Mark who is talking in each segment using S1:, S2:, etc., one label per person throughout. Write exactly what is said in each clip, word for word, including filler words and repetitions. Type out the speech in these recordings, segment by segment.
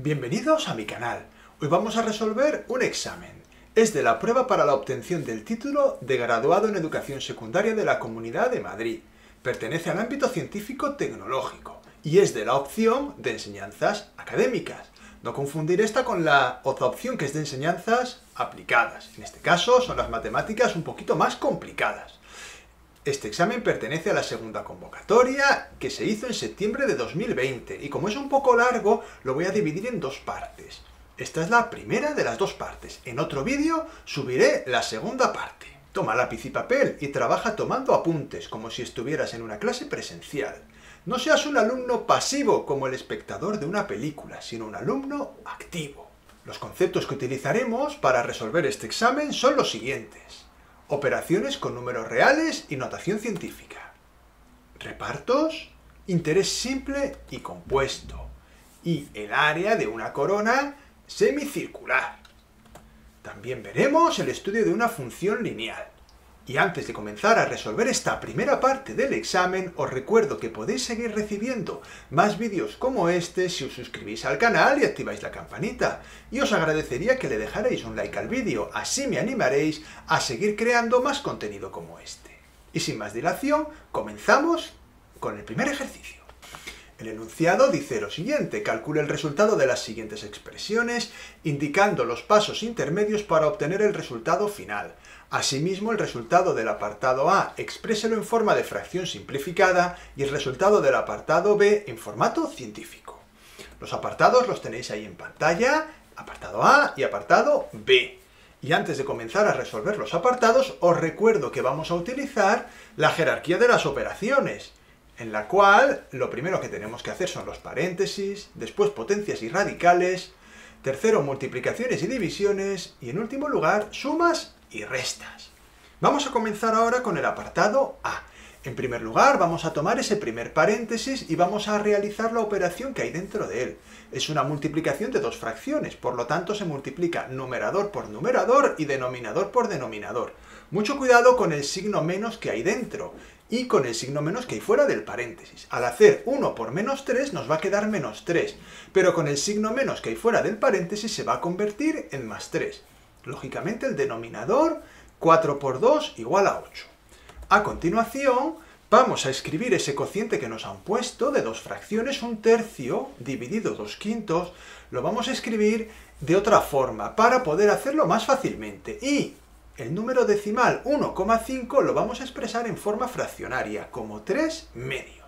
S1: Bienvenidos a mi canal. Hoy vamos a resolver un examen. Es de la prueba para la obtención del título de graduado en Educación Secundaria de la Comunidad de Madrid. Pertenece al ámbito científico-tecnológico y es de la opción de enseñanzas académicas. No confundir esta con la otra opción que es de enseñanzas aplicadas. En este caso son las matemáticas un poquito más complicadas. Este examen pertenece a la segunda convocatoria que se hizo en septiembre de dos mil veinte y como es un poco largo lo voy a dividir en dos partes. Esta es la primera de las dos partes. En otro vídeo subiré la segunda parte. Toma lápiz y papel y trabaja tomando apuntes como si estuvieras en una clase presencial. No seas un alumno pasivo como el espectador de una película, sino un alumno activo. Los conceptos que utilizaremos para resolver este examen son los siguientes. Operaciones con números reales y notación científica. Repartos, interés simple y compuesto. Y el área de una corona semicircular. También veremos el estudio de una función lineal. Y antes de comenzar a resolver esta primera parte del examen, os recuerdo que podéis seguir recibiendo más vídeos como este si os suscribís al canal y activáis la campanita. Y os agradecería que le dejarais un like al vídeo, así me animaréis a seguir creando más contenido como este. Y sin más dilación, comenzamos con el primer ejercicio. El enunciado dice lo siguiente: calcule el resultado de las siguientes expresiones, indicando los pasos intermedios para obtener el resultado final. Asimismo, el resultado del apartado A expréselo en forma de fracción simplificada y el resultado del apartado B en formato científico. Los apartados los tenéis ahí en pantalla, apartado A y apartado B. Y antes de comenzar a resolver los apartados, os recuerdo que vamos a utilizar la jerarquía de las operaciones, en la cual lo primero que tenemos que hacer son los paréntesis, después potencias y radicales, tercero multiplicaciones y divisiones y en último lugar sumas y restas. Vamos a comenzar ahora con el apartado A. En primer lugar vamos a tomar ese primer paréntesis y vamos a realizar la operación que hay dentro de él. Es una multiplicación de dos fracciones, por lo tanto se multiplica numerador por numerador y denominador por denominador. Mucho cuidado con el signo menos que hay dentro y con el signo menos que hay fuera del paréntesis. Al hacer uno por menos tres nos va a quedar menos tres, pero con el signo menos que hay fuera del paréntesis se va a convertir en más tres. Lógicamente el denominador, cuatro por dos igual a ocho. A continuación vamos a escribir ese cociente que nos han puesto de dos fracciones, un tercio dividido dos quintos, lo vamos a escribir de otra forma para poder hacerlo más fácilmente. Y el número decimal uno coma cinco lo vamos a expresar en forma fraccionaria, como tres medios.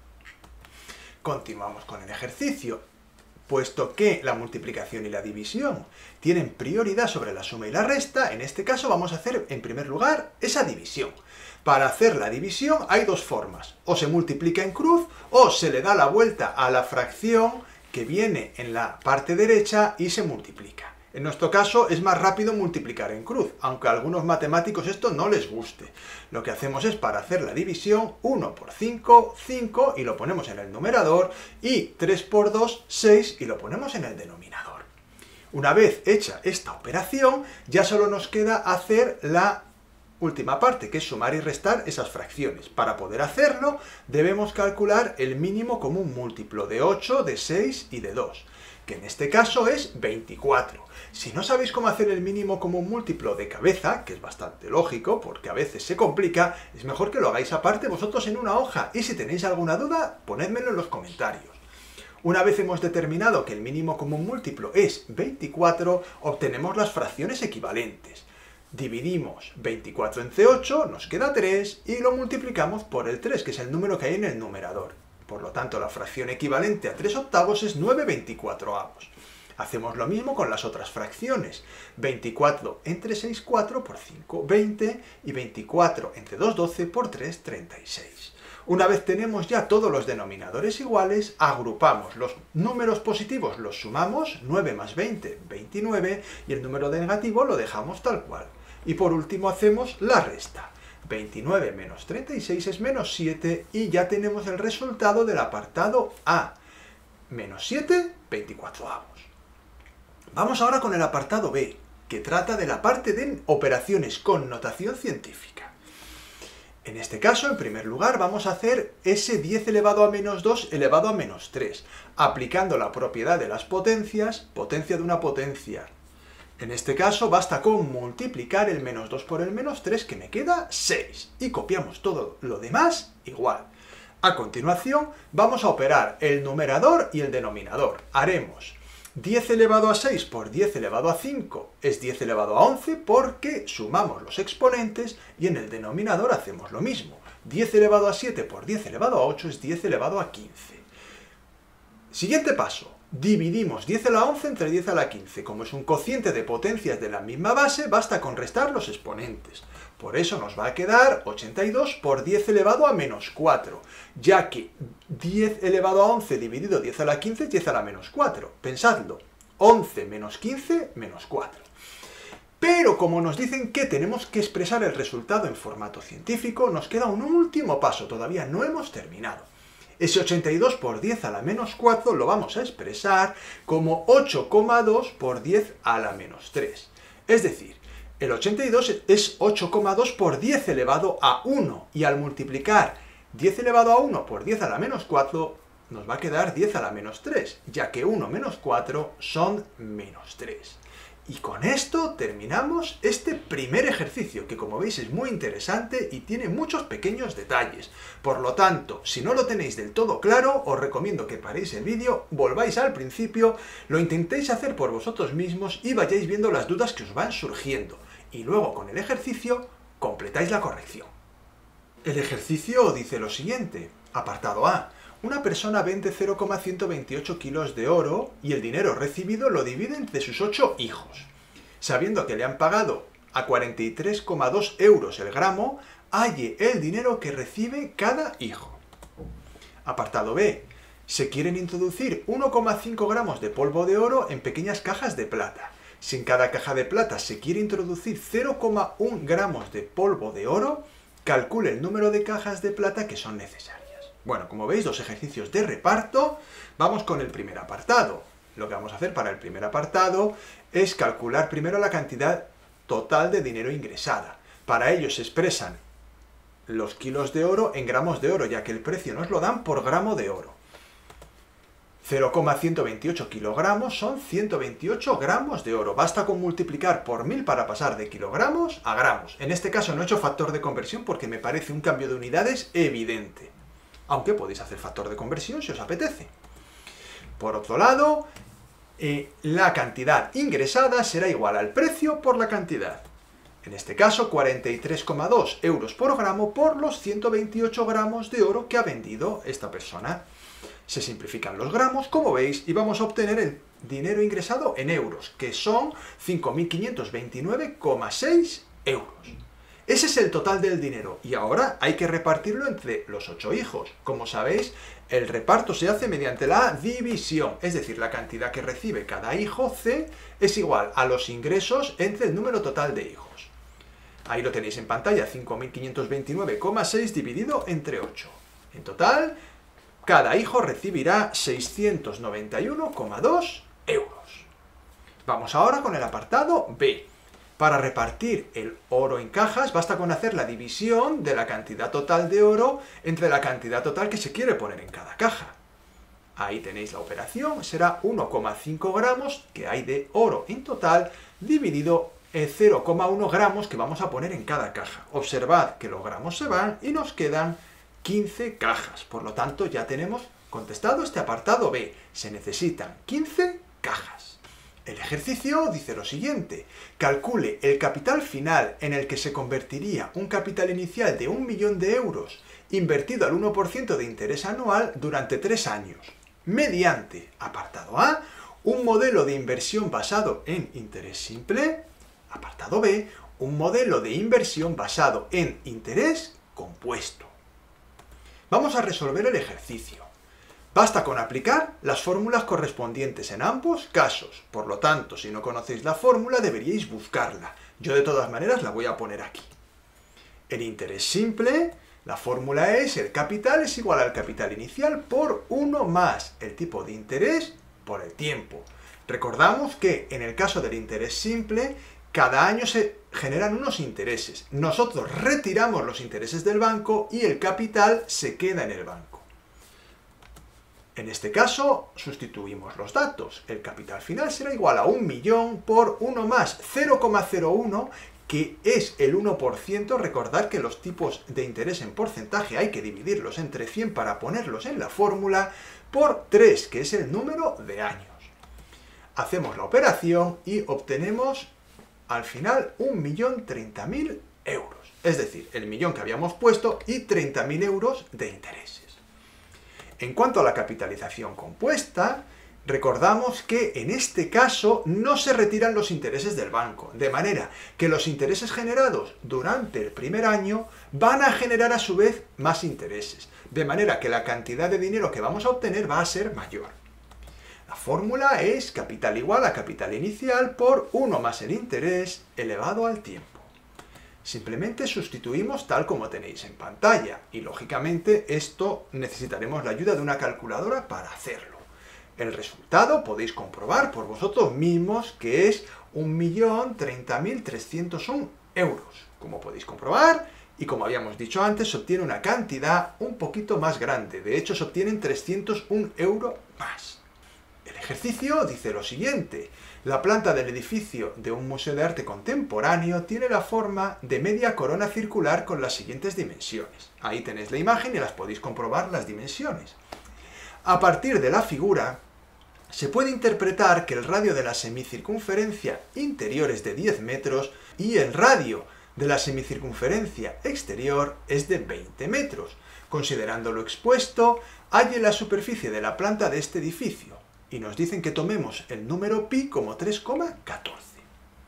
S1: Continuamos con el ejercicio. Puesto que la multiplicación y la división tienen prioridad sobre la suma y la resta, en este caso vamos a hacer en primer lugar esa división. Para hacer la división hay dos formas, o se multiplica en cruz o se le da la vuelta a la fracción que viene en la parte derecha y se multiplica. En nuestro caso es más rápido multiplicar en cruz, aunque a algunos matemáticos esto no les guste. Lo que hacemos es, para hacer la división, uno por cinco, cinco y lo ponemos en el numerador, y tres por dos, seis y lo ponemos en el denominador. Una vez hecha esta operación, ya solo nos queda hacer la última parte, que es sumar y restar esas fracciones. Para poder hacerlo, debemos calcular el mínimo común múltiplo de ocho, de seis y de dos, que en este caso es veinticuatro. Si no sabéis cómo hacer el mínimo común múltiplo de cabeza, que es bastante lógico, porque a veces se complica, es mejor que lo hagáis aparte vosotros en una hoja, y si tenéis alguna duda, ponedmelo en los comentarios. Una vez hemos determinado que el mínimo común múltiplo es veinticuatro, obtenemos las fracciones equivalentes. Dividimos veinticuatro entre ocho, nos queda tres, y lo multiplicamos por el tres, que es el número que hay en el numerador. Por lo tanto, la fracción equivalente a tres octavos es nueve veinticuatroavos. Hacemos lo mismo con las otras fracciones. veinticuatro entre seis, cuatro, por cinco, veinte, y veinticuatro entre dos, doce, por tres, treinta y seis. Una vez tenemos ya todos los denominadores iguales, agrupamos los números positivos, los sumamos, nueve más veinte, veintinueve, y el número negativo lo dejamos tal cual. Y por último hacemos la resta. veintinueve menos treinta y seis es menos siete y ya tenemos el resultado del apartado A. Menos siete, veinticuatroavos. Vamos ahora con el apartado B, que trata de la parte de operaciones con notación científica. En este caso, en primer lugar, vamos a hacer ese diez elevado a menos dos elevado a menos tres, aplicando la propiedad de las potencias, potencia de una potencia. En este caso, basta con multiplicar el menos dos por el menos tres, que me queda seis, y copiamos todo lo demás igual. A continuación, vamos a operar el numerador y el denominador. Haremos diez elevado a seis por diez elevado a cinco es diez elevado a once porque sumamos los exponentes y en el denominador hacemos lo mismo. diez elevado a siete por diez elevado a ocho es diez elevado a quince. Siguiente paso. Dividimos diez a la once entre diez a la quince. Como es un cociente de potencias de la misma base, basta con restar los exponentes. Por eso nos va a quedar ochenta y dos por diez elevado a menos cuatro, ya que diez elevado a once dividido diez a la quince es diez a la menos cuatro. Pensadlo, once menos quince menos cuatro. Pero como nos dicen que tenemos que expresar el resultado en formato científico, nos queda un último paso, todavía no hemos terminado. Ese ochenta y dos por diez a la menos cuatro lo vamos a expresar como ocho coma dos por diez a la menos tres. Es decir, el ochenta y dos es ocho coma dos por diez elevado a uno, y al multiplicar diez elevado a uno por diez a la menos cuatro, nos va a quedar diez a la menos tres, ya que uno menos cuatro son menos tres. Y con esto terminamos este primer ejercicio, que como veis es muy interesante y tiene muchos pequeños detalles. Por lo tanto, si no lo tenéis del todo claro, os recomiendo que paréis el vídeo, volváis al principio, lo intentéis hacer por vosotros mismos y vayáis viendo las dudas que os van surgiendo. Y luego con el ejercicio completáis la corrección. El ejercicio dice lo siguiente. Apartado A. Una persona vende cero coma ciento veintiocho kilos de oro y el dinero recibido lo divide entre sus ocho hijos. Sabiendo que le han pagado a cuarenta y tres coma dos euros el gramo, halle el dinero que recibe cada hijo. Apartado B. Se quieren introducir uno coma cinco gramos de polvo de oro en pequeñas cajas de plata. Si en cada caja de plata se quiere introducir cero coma uno gramos de polvo de oro, calcule el número de cajas de plata que son necesarias. Bueno, como veis, dos ejercicios de reparto. Vamos con el primer apartado. Lo que vamos a hacer para el primer apartado es calcular primero la cantidad total de dinero ingresada. Para ello se expresan los kilos de oro en gramos de oro, ya que el precio nos lo dan por gramo de oro. cero coma ciento veintiocho kilogramos son ciento veintiocho gramos de oro. Basta con multiplicar por mil para pasar de kilogramos a gramos. En este caso no he hecho factor de conversión porque me parece un cambio de unidades evidente. Aunque podéis hacer factor de conversión si os apetece. Por otro lado, eh, la cantidad ingresada será igual al precio por la cantidad. En este caso, cuarenta y tres coma dos euros por gramo por los ciento veintiocho gramos de oro que ha vendido esta persona. Se simplifican los gramos, como veis, y vamos a obtener el dinero ingresado en euros, que son cinco mil quinientos veintinueve coma seis euros. Ese es el total del dinero, y ahora hay que repartirlo entre los ocho hijos. Como sabéis, el reparto se hace mediante la división, es decir, la cantidad que recibe cada hijo, C, es igual a los ingresos entre el número total de hijos. Ahí lo tenéis en pantalla, cinco mil quinientos veintinueve coma seis dividido entre ocho. En total, cada hijo recibirá seiscientos noventa y uno coma dos euros. Vamos ahora con el apartado B. Para repartir el oro en cajas, basta con hacer la división de la cantidad total de oro entre la cantidad total que se quiere poner en cada caja. Ahí tenéis la operación, será uno coma cinco gramos que hay de oro en total, dividido en cero coma uno gramos que vamos a poner en cada caja. Observad que los gramos se van y nos quedan quince cajas. Por lo tanto, ya tenemos contestado este apartado B. Se necesitan quince cajas. El ejercicio dice lo siguiente. Calcule el capital final en el que se convertiría un capital inicial de un millón de euros invertido al uno por ciento de interés anual durante tres años, mediante, apartado A, un modelo de inversión basado en interés simple, apartado B, un modelo de inversión basado en interés compuesto. Vamos a resolver el ejercicio. Basta con aplicar las fórmulas correspondientes en ambos casos. Por lo tanto, si no conocéis la fórmula, deberíais buscarla. Yo de todas maneras la voy a poner aquí. El interés simple, la fórmula es el capital es igual al capital inicial por uno más el tipo de interés por el tiempo. Recordamos que en el caso del interés simple, cada año se generan unos intereses. Nosotros retiramos los intereses del banco y el capital se queda en el banco. En este caso, sustituimos los datos. El capital final será igual a un millón por uno más cero coma cero uno, que es el uno por ciento. Recordad que los tipos de interés en porcentaje hay que dividirlos entre cien para ponerlos en la fórmula, por tres, que es el número de años. Hacemos la operación y obtenemos al final un millón treinta mil euros. Es decir, el millón que habíamos puesto y treinta mil euros de intereses. En cuanto a la capitalización compuesta, recordamos que en este caso no se retiran los intereses del banco, de manera que los intereses generados durante el primer año van a generar a su vez más intereses, de manera que la cantidad de dinero que vamos a obtener va a ser mayor. La fórmula es capital igual a capital inicial por uno más el interés elevado al tiempo. Simplemente sustituimos tal como tenéis en pantalla y lógicamente esto necesitaremos la ayuda de una calculadora para hacerlo. El resultado podéis comprobar por vosotros mismos que es un millón treinta mil trescientos uno euros. Como podéis comprobar, y como habíamos dicho antes, se obtiene una cantidad un poquito más grande. De hecho, se obtienen trescientos un euros más. El ejercicio dice lo siguiente. La planta del edificio de un museo de arte contemporáneo tiene la forma de media corona circular con las siguientes dimensiones. Ahí tenéis la imagen y las podéis comprobar las dimensiones. A partir de la figura, se puede interpretar que el radio de la semicircunferencia interior es de diez metros y el radio de la semicircunferencia exterior es de veinte metros. Considerando lo expuesto, halle la superficie de la planta de este edificio y nos dicen que tomemos el número pi como tres coma catorce.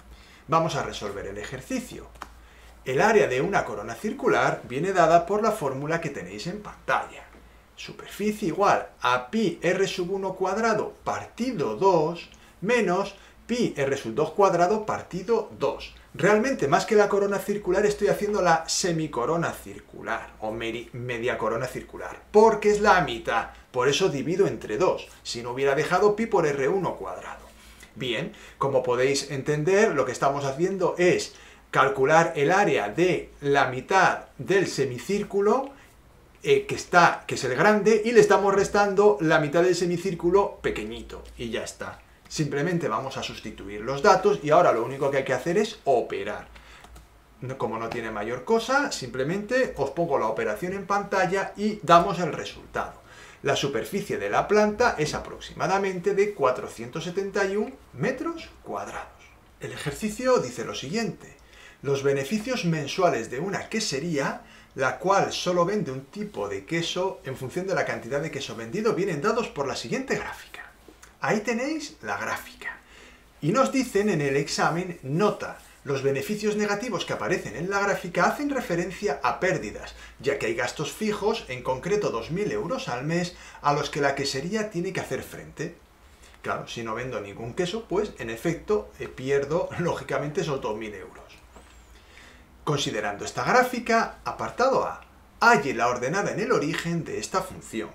S1: Vamos a resolver el ejercicio. El área de una corona circular viene dada por la fórmula que tenéis en pantalla. Superficie igual a pi r sub uno cuadrado partido dos menos pi r sub dos cuadrado partido dos. Realmente, más que la corona circular, estoy haciendo la semicorona circular, o media corona circular, porque es la mitad, por eso divido entre dos, si no hubiera dejado pi por r uno cuadrado. Bien, como podéis entender, lo que estamos haciendo es calcular el área de la mitad del semicírculo, eh, que, está, que es el grande, y le estamos restando la mitad del semicírculo pequeñito, y ya está. Simplemente vamos a sustituir los datos y ahora lo único que hay que hacer es operar. Como no tiene mayor cosa, simplemente os pongo la operación en pantalla y damos el resultado. La superficie de la planta es aproximadamente de cuatrocientos setenta y uno metros cuadrados. El ejercicio dice lo siguiente. Los beneficios mensuales de una quesería, la cual solo vende un tipo de queso en función de la cantidad de queso vendido, vienen dados por la siguiente gráfica. Ahí tenéis la gráfica. Y nos dicen en el examen, nota, los beneficios negativos que aparecen en la gráfica hacen referencia a pérdidas, ya que hay gastos fijos, en concreto dos mil euros al mes, a los que la quesería tiene que hacer frente. Claro, si no vendo ningún queso, pues en efecto eh, pierdo lógicamente esos dos mil euros. Considerando esta gráfica, apartado A, halle la ordenada en el origen de esta función.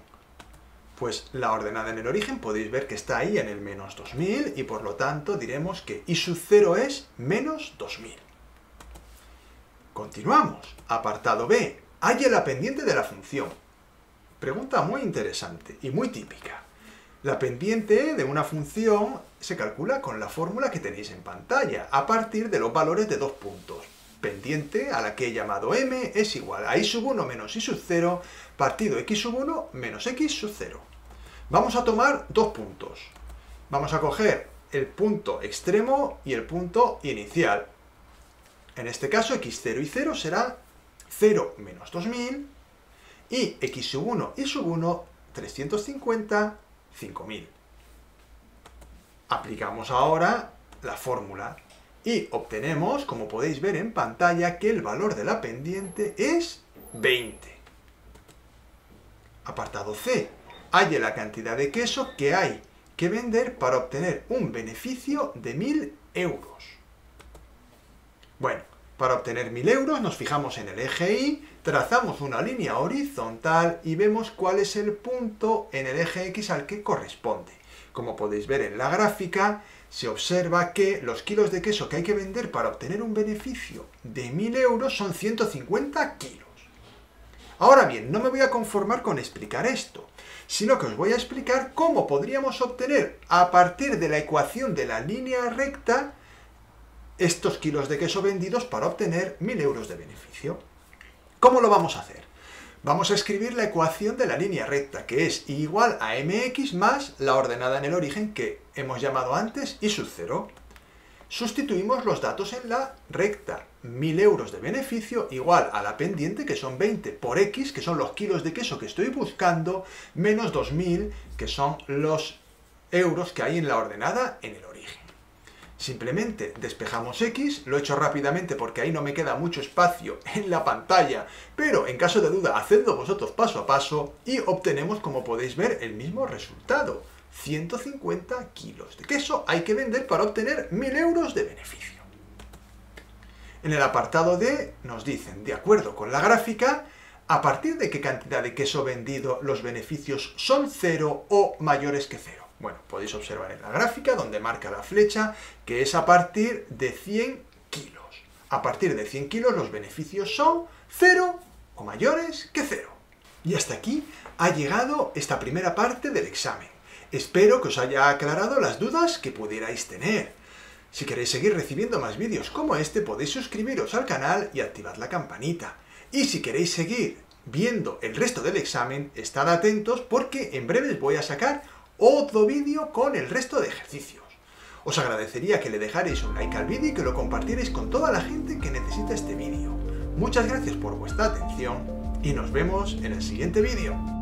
S1: Pues la ordenada en el origen podéis ver que está ahí en el menos dos mil y por lo tanto diremos que i sub cero es menos dos mil. Continuamos. Apartado B. Halle la pendiente de la función. Pregunta muy interesante y muy típica. La pendiente de una función se calcula con la fórmula que tenéis en pantalla, a partir de los valores de dos puntos. Pendiente, a la que he llamado m, es igual a i sub uno menos i sub cero partido x sub uno menos x sub cero. Vamos a tomar dos puntos. Vamos a coger el punto extremo y el punto inicial. En este caso, x cero y cero será cero menos dos mil y x sub uno y sub uno, trescientos cincuenta, cinco mil. Aplicamos ahora la fórmula y obtenemos, como podéis ver en pantalla, que el valor de la pendiente es veinte. Apartado C. Halle la cantidad de queso que hay que vender para obtener un beneficio de mil euros. Bueno, para obtener mil euros nos fijamos en el eje Y, trazamos una línea horizontal y vemos cuál es el punto en el eje X al que corresponde. Como podéis ver en la gráfica, se observa que los kilos de queso que hay que vender para obtener un beneficio de mil euros son ciento cincuenta kilos. Ahora bien, no me voy a conformar con explicar esto, sino que os voy a explicar cómo podríamos obtener, a partir de la ecuación de la línea recta, estos kilos de queso vendidos para obtener mil euros de beneficio. ¿Cómo lo vamos a hacer? Vamos a escribir la ecuación de la línea recta, que es igual a mx más la ordenada en el origen que hemos llamado antes y sub cero. Sustituimos los datos en la recta. mil euros de beneficio igual a la pendiente, que son veinte, por x, que son los kilos de queso que estoy buscando, menos dos mil, que son los euros que hay en la ordenada en el origen. Simplemente despejamos x, lo he hecho rápidamente porque ahí no me queda mucho espacio en la pantalla, pero en caso de duda, hacedlo vosotros paso a paso y obtenemos, como podéis ver, el mismo resultado. ciento cincuenta kilos de queso hay que vender para obtener mil euros de beneficio. En el apartado D nos dicen, de acuerdo con la gráfica, a partir de qué cantidad de queso vendido los beneficios son cero o mayores que cero. Bueno, podéis observar en la gráfica donde marca la flecha que es a partir de cien kilos. A partir de cien kilos los beneficios son cero o mayores que cero. Y hasta aquí ha llegado esta primera parte del examen. Espero que os haya aclarado las dudas que pudierais tener. Si queréis seguir recibiendo más vídeos como este, podéis suscribiros al canal y activad la campanita. Y si queréis seguir viendo el resto del examen, estad atentos porque en breve voy a sacar otro vídeo con el resto de ejercicios. Os agradecería que le dejarais un like al vídeo y que lo compartierais con toda la gente que necesita este vídeo. Muchas gracias por vuestra atención y nos vemos en el siguiente vídeo.